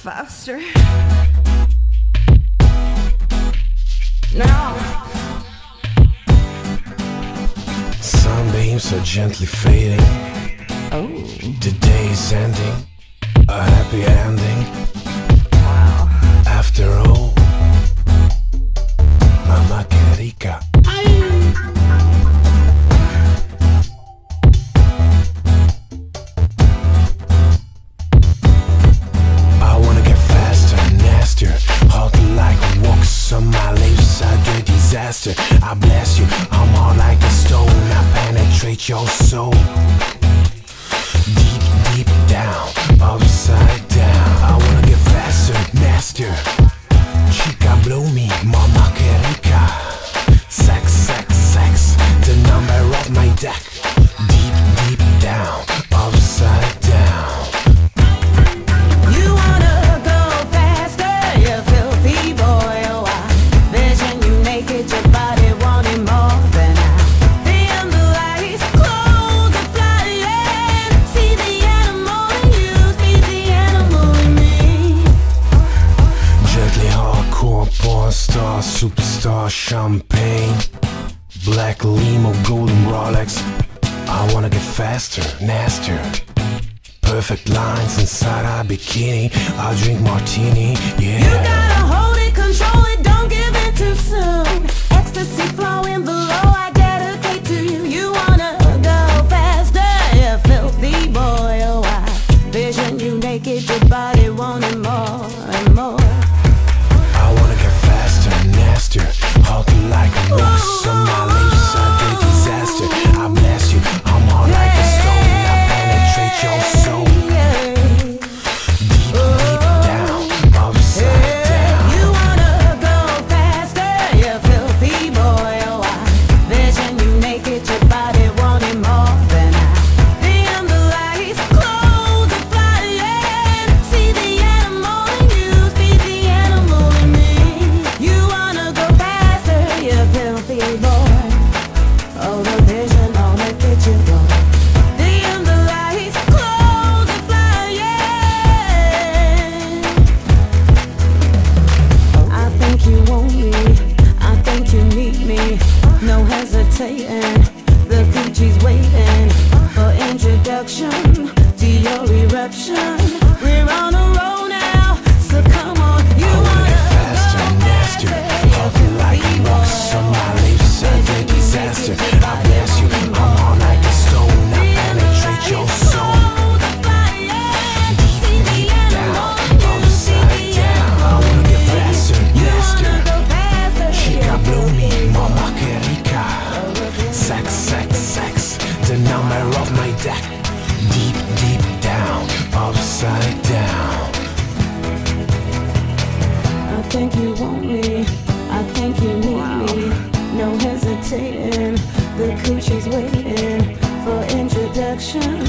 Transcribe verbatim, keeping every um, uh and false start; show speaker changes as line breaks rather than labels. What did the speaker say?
faster. Now
Sunbeams are gently fading.
Oh,
The day is ending, a happy ending.
wow.
After all, Mama que rica. I wanna get faster, nastier, hot like walks on my lips. I do disaster. I bless you, I'm hard like a stone. I penetrate your soul. Deep, deep down, upside down. I wanna get faster, nastier. Chica blow me, mama que rica. Sex, sex, sex, the number of my deck. Deep, deep down, upside down.
You wanna go faster, you filthy boy. Oh, I vision you naked, your body wanting more than I. Dim the lights, clothes are flying. See the animal in you, see the animal in me.
Gently hardcore, porn star, superstar, champagne. Black limo, golden Rolex. I wanna get faster, nastier. Perfect lines inside our bikini. I'll drink martini,
You
yeah.
gotta hold it, control it, don't give in too soon. Ecstasy flowing below, I dedicate to you. You wanna go faster, you filthy boy. Oh, I vision you naked, your body wanting more and more.
I wanna get faster, nastier, hot like a wax on my lips. I do disaster. I bless you, I'm hard like a stone. I penetrate your soul. Deep, deep down, upside down.
You wanna go faster, you filthy boy. Oh, I vision you naked, your body wanting more than I. Dim the lights, clothes are flying. See the animal in you, see the animal in me. You wanna go faster, you filthy boy. Oh, the vision on the kitchen door. Dim the lights, clothes are flying. I think you want me, I think you need me. No hesitating, the coochie's waiting for introduction to your eruption. We're on a roll now, so come on. You
I wanna get
wanna
faster,
go
nastier,
faster,
hot like a wax on my lips. I do disaster. I bless you, I'm hard like a stone. I penetrate your soul. Deep, deep down, upside down. I wanna get faster, nastier. Chica blow me, mama que rica. Sex, sex, sex, the number of my deck. Deep, deep down, upside down.
I think you want me, I think you need me. No hesitating, the coochie's waiting for introduction